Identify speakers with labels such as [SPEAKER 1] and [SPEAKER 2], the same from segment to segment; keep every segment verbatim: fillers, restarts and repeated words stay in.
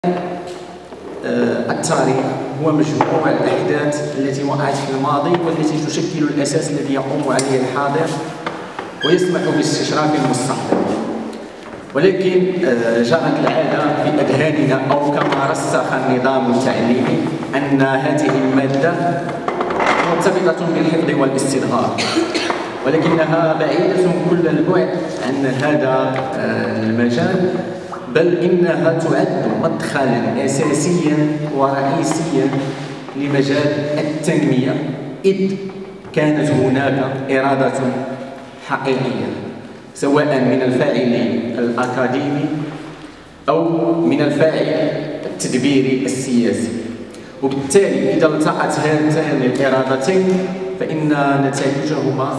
[SPEAKER 1] التاريخ هو مجموع الأحداث التي وقعت في الماضي والتي تشكل الأساس الذي يقوم عليه الحاضر ويسمح باستشراف المستقبل. ولكن جرت العادة في أذهاننا أو كما رسخ النظام التعليمي أن هذه المادة مرتبطة بالحفظ والاستظهار، ولكنها بعيدة كل البعد عن هذا المجال، بل إنها تعد مدخلا أساسيا ورئيسيا لمجال التنمية، إذ كانت هناك إرادة حقيقية سواء من الفاعل الأكاديمي أو من الفاعل التدبيري السياسي. وبالتالي إذا التقت هاتان الإرادتين فإن نتائجهما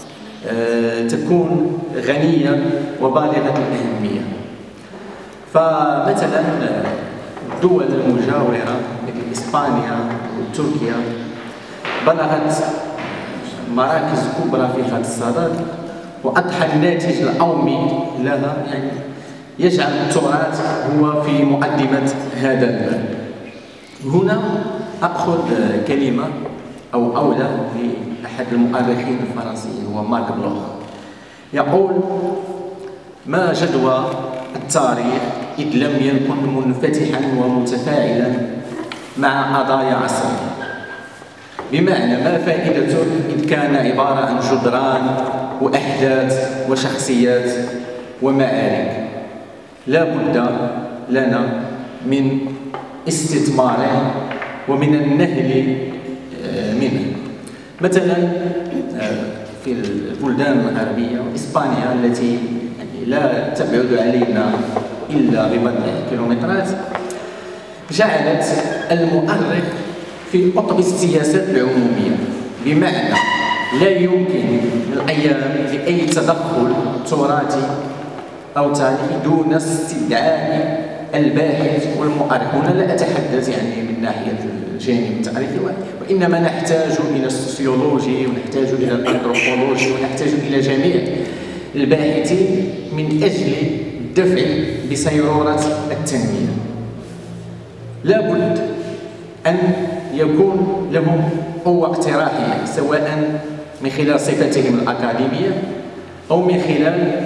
[SPEAKER 1] تكون غنية وبالغة الأهمية. فمثلا الدول المجاورة مثل إسبانيا وتركيا بلغت مراكز كبرى في هذا الصدد، وأضحى الناتج الأومي لها يعني يجعل التراث هو في مقدمة هذا الباب. هنا أخذ كلمة أو أولى لأحد المؤرخين الفرنسيين هو مارك بلوخ، يقول: ما جدوى التاريخ إذ لم يكن منفتحا ومتفاعلا مع قضايا عصره، بمعنى ما فائدته إذ كان عبارة عن جدران وأحداث وشخصيات ومعارك. لا بد لنا من استثماره ومن النهل منه. مثلا في البلدان الغربية وإسبانيا التي لا تبعد علينا إلا ببضع كيلومترات، جعلت المؤرخ في قطب السياسات العمومية، بمعنى لا يمكن من الأيام لأي تدخل تراثي أو تاريخي دون استدعاء الباحث والمؤرخ. هنا لا أتحدث يعني من ناحية الجانب التاريخي، وإنما نحتاج إلى السوسيولوجي ونحتاج إلى الأنثروبولوجي ونحتاج إلى جميع الباحثين من أجل الدفع بسيرورة التنمية. لا بد أن يكون لهم قوة اقتراحية سواء من خلال صفتهم الأكاديمية أو من خلال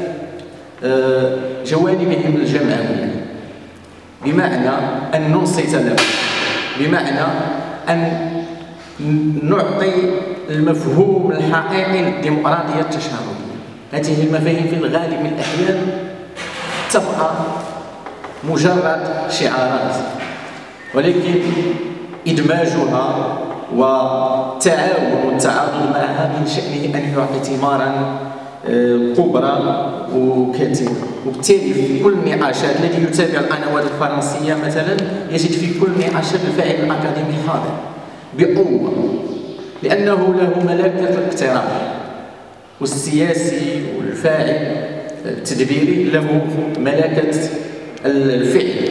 [SPEAKER 1] جوانبهم الجمعوية، بمعنى أن ننصت لهم، بمعنى أن نعطي المفهوم الحقيقي للديمقراطية التشاركية. هذه المفاهيم في الغالب من الأحيان تبقى مجرد شعارات، ولكن إدماجها والتعاون والتعاضد معها من شأنه أن يعطي ثمارا كبرى وكثيرة. وبالتالي في كل النقاشات الذي يتابع القنوات الفرنسية مثلا يجد في كل نقاشات الفاعل الأكاديمي حاضر بقوة، لأنه له ملكة الاقتراح، والسياسي والفاعل التدبيري له ملكة الفعل.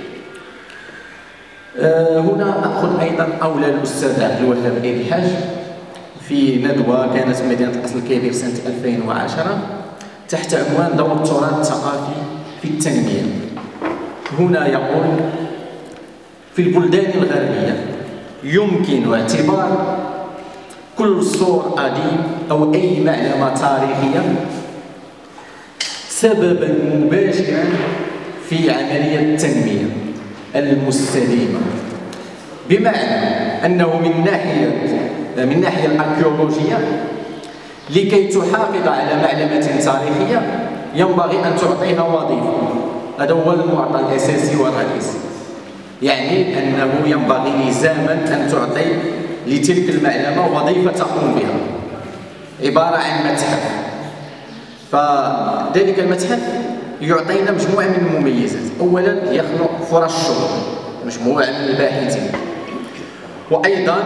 [SPEAKER 1] هنا أخذ أيضا أولى الأستاذ عبد الوهاب عيد الحاج في ندوة كانت في مدينة الأصل الكبير سنة ألفين وعشرة تحت عنوان دور التراث الثقافي في التنمية. هنا يقول: في البلدان الغربية يمكن اعتبار كل صور قديم أو أي معلمة تاريخية سببا مباشرا في عملية التنمية المستديمة، بمعنى أنه من ناحية من الناحية الأركيولوجية لكي تحافظ على معلمة تاريخية ينبغي أن تعطيها وظيفة. هذا هو المعطى الأساسي والرئيسي، يعني أنه ينبغي لزاما أن تعطي لتلك المعلمة وظيفة تقوم بها، عبارة عن متحف. فذلك المتحف يعطينا مجموعة من المميزات. أولا يخلق فرص شغل، مجموعة من الباحثين، وأيضا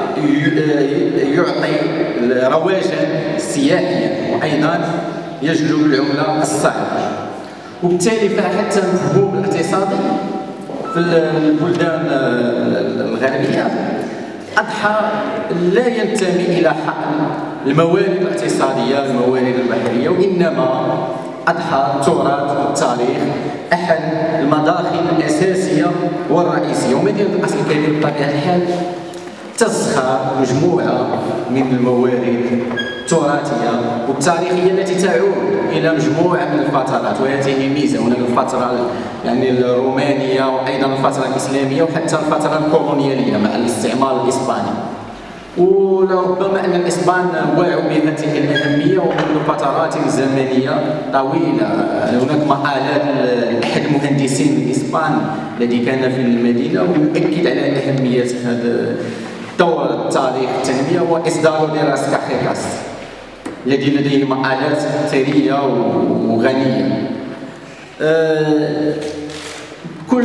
[SPEAKER 1] يعطي رواجا سياحيا، وأيضا يجلب العملة الصعبة. وبالتالي فحتى المفهوم الاقتصادي في البلدان الغربية أضحى لا ينتمي إلى حقل الموارد الاقتصادية الموارد البحرية، وإنما أضحى التراث والتاريخ أحد المداخل الأساسية والرئيسية. ومدينة الأصل الكبير بطبيعة الحال تزخر مجموعة من الموارد التراثية والتاريخية التي تعود إلى مجموعة من الفترات، وهذه ميزة. هناك الفترة يعني الرومانية وأيضا الفترة الإسلامية وحتى الفترة الكولونيالية مع الاستعمار الإسباني. ولربما أن الإسبان وعوا بهذه الأهمية ومنذ فترات زمنية طويلة. هناك مقالات لأحد المهندسين الإسبان الذي كان في المدينة ويؤكد على أهمية هذا الدور التاريخ التنمية، وإصدار دراس كاخيكاس الذي لديه مقالات ثرية وغنية. أه كل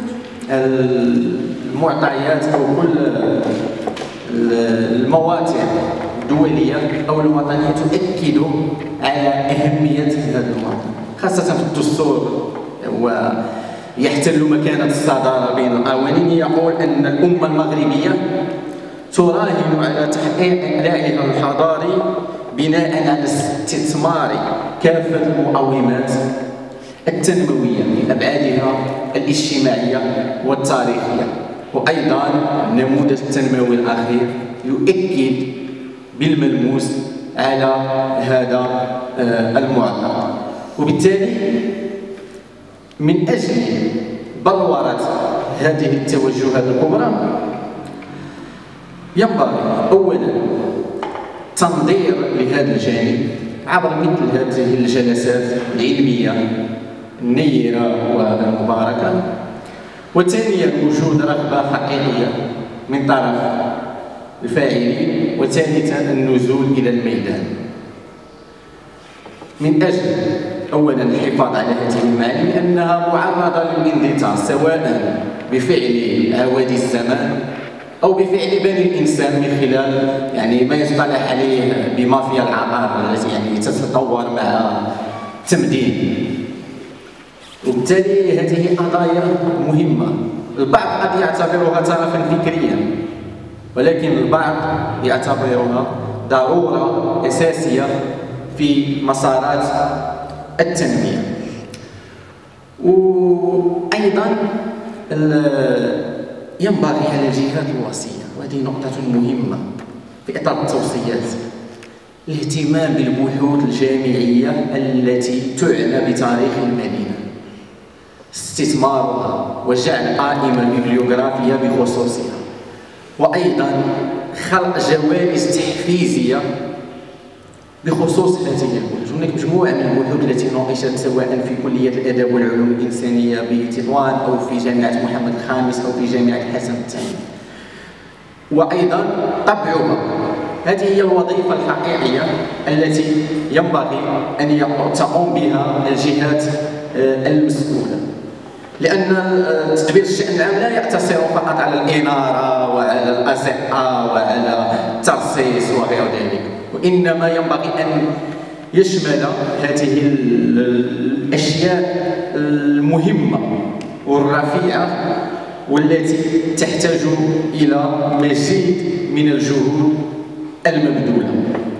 [SPEAKER 1] المعطيات أو كل المواقع الدولية أو الوطنية تؤكد على أهمية هذا الموضوع، خاصة في الدستور ويحتل مكانة الصدارة بين القوانين. يقول أن الأمة المغربية تراهن على تحقيق إقلاعها الحضاري بناء على استثمار كافة المقومات التنموية لأبعادها الاجتماعية والتاريخية. وأيضا النموذج التنموي الأخير يؤكد بالملموس على هذا المعطى. وبالتالي من أجل بلورة هذه التوجهات الكبرى ينبغي أولا تنظير لهذا الجانب عبر مثل هذه الجلسات العلمية النيرة والمباركة، وثانيا وجود رغبة حقيقية من طرف الفاعلين، وثالثا النزول إلى الميدان من أجل أولا الحفاظ على هذه المعاني لأنها معرضة للاندثار سواء بفعل عوادي الزمان أو بفعل بني الإنسان من خلال يعني ما يصطلح عليه بمافيا العقار التي يعني تتطور مع التمدين. وبالتالي هذه قضايا مهمة. البعض قد يعتبرها طرفا فكريا، ولكن البعض يعتبرها ضرورة أساسية في مسارات التنمية. وأيضا ينبغي على الجهات الوصية، وهذه نقطة مهمة في إطار التوصيات، الاهتمام بالبحوث الجامعية التي تعنى بتاريخ المدينة، استثمارها وجعل قائمة ببليوغرافية بخصوصها، وأيضا خلق جوائز تحفيزية بخصوص هذه البحوث. هناك مجموعة من البحوث التي ناقشت سواء في كلية الآداب والعلوم الإنسانية بتطوان أو في جامعة محمد الخامس أو في جامعة الحسن الثاني، وأيضا طبعها. هذه هي الوظيفة الحقيقية التي ينبغي أن تقوم بها الجهات المسؤولة، لأن تدبير الشأن العام لا يقتصر فقط على الإنارة وعلى الأزقة وعلى الترصيص وغير ذلك، وإنما ينبغي أن يشمل هذه الأشياء المهمة والرفيعة والتي تحتاج إلى مزيد من الجهود المبذولة.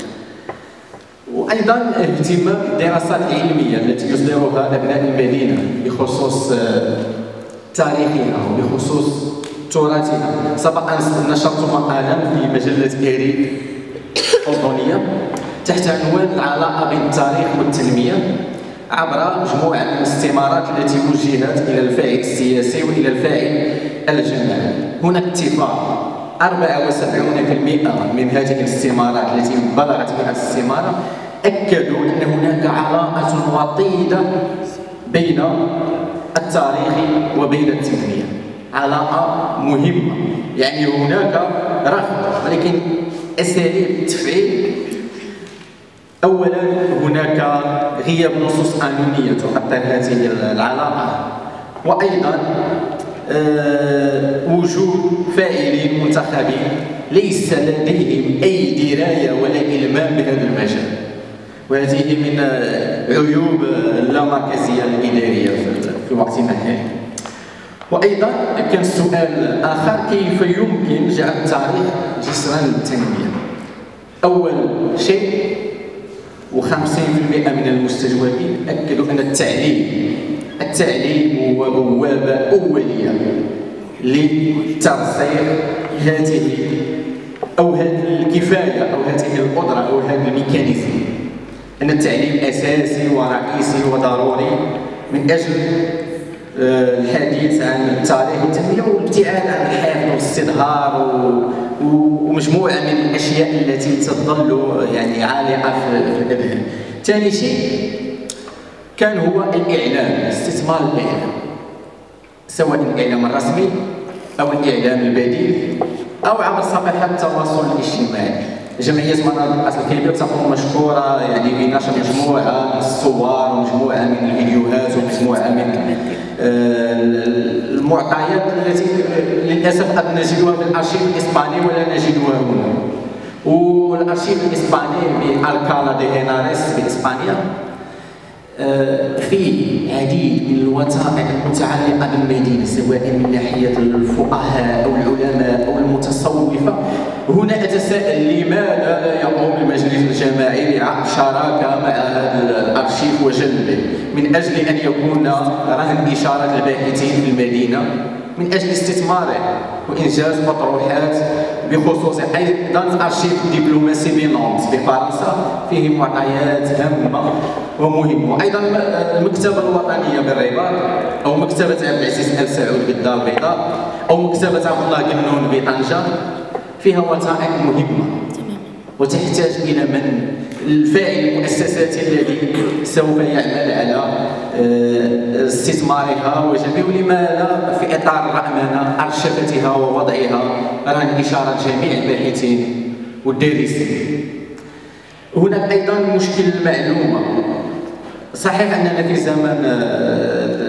[SPEAKER 1] وأيضا اهتمام بالدراسات العلمية التي يصدرها أبناء المدينة بخصوص تاريخها وبخصوص تراثها. سبق أن نشرت مقالا في مجلة إيري الأردنية تحت عنوان العلاقة بين التاريخ والتنمية عبر مجموعة من الاستمارات التي وجهت إلى الفاعل السياسي وإلى الفاعل الجماعي. هناك اتفاق أربعة وسبعين بالمئة من هذه الاستمارات التي بلغت مئة استمارة أكدوا أن هناك علاقة وطيدة بين التاريخ وبين التنمية، علاقة مهمة. يعني هناك رغبة، ولكن أساليب التفعيل أولا هناك غياب نصوص قانونية تؤطر هذه العلاقة، وأيضا أه وجود فاعلين منتخبين ليس لديهم أي دراية ولا إلمام بهذا المجال، وهذه من عيوب اللامركزية الإدارية في وقتنا الحالي. وأيضا كان السؤال آخر: كيف يمكن جعل التاريخ جسرا للتنمية؟ أول شيء وخمسين بالمئة من المستجوبين أكدوا أن التعليم التعليم هو بوابة أولية لترسيخ هذه أو هذه الكفاية أو هذه القدرة أو هذا الميكانيزم، أن التعليم أساسي ورئيسي وضروري من أجل الحديث عن التاريخ والتنمية والابتعاد عن الحقد والاستظهار ومجموعة من الأشياء التي تظل يعني عالقة في الأذهان. ثاني شيء كان هو الإعلام، استثمار الإعلام، سواء الإعلام الرسمي أو الإعلام البديل أو عبر صفحات التواصل الاجتماعي. جمعية مناضل الأصل الكبير تقوم مشكورة يعني بنشر مجموعة من الصور ومجموعة من الفيديوهات ومجموعة من المعطيات التي للأسف قد نجدها في الأرشيف الإسباني ولا نجدها هنا. والأرشيف الإسباني بألكالا دي هيناريس بإسبانيا فيه العديد من الوثائق المتعلقة بالمدينة، سواء من ناحية الفقهاء أو العلماء أو المتصوفة. هنا أتساءل لماذا لا يقوم المجلس الجماعي بعقد شراكة مع هذا الأرشيف وجلبه من أجل أن يكون رهن إشارة الباحثين في المدينة من أجل استثماره وإنجاز أطروحات بخصوص أيضا أرشيف الدبلوماسي بنانت بفرنسا فيه معطيات هامة ومهمة، وأيضا المكتبة الوطنية بالرباط أو مكتبة عبد العزيز آل سعود بالدار البيضاء أو مكتبة عبد الله قنون بطنجة فيها وثائق مهمة وتحتاج إلى من الفاعل المؤسساتي الذي سوف يعمل على استثمارها وجميع لما لا في إطار الرأمنة أرشفتها ووضعها رهن إشارة جميع الباحثين والدارسين. هناك أيضا مشكل المعلومة. صحيح أننا في زمن